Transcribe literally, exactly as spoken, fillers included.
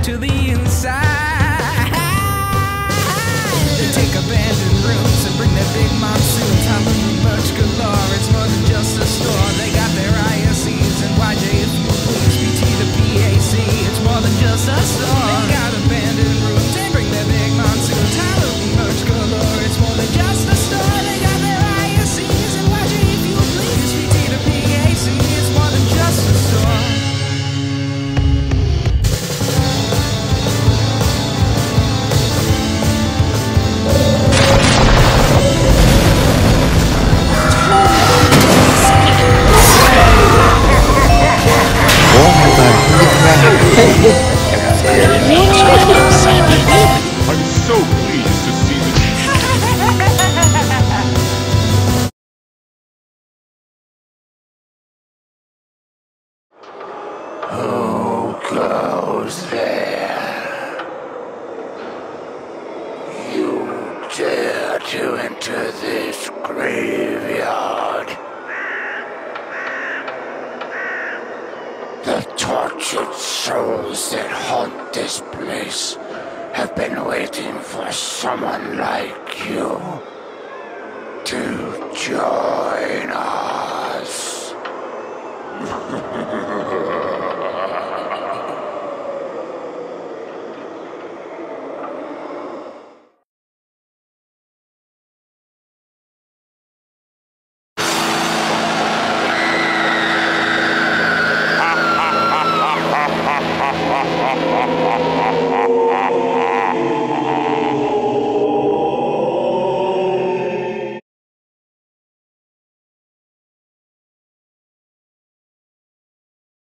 to the inside. They take abandoned rooms and bring their big monsoons. Halloween merch galore, it's more than just a store. They got their I S Es and Y J if you please, B T to P A C, it's more than just a store. They got abandoned rooms, they bring their big monsoons. Halloween merch galore, it's more than just a store. They got their I S Es and Y J if you please, B T to P A C, it's more than just a store. I'm so pleased to see this. Who goes there? You dare to enter this graveyard? The tortured souls that haunt this place have been waiting for someone like you to join us. Ha ha ha ha ha ha ha ha ha.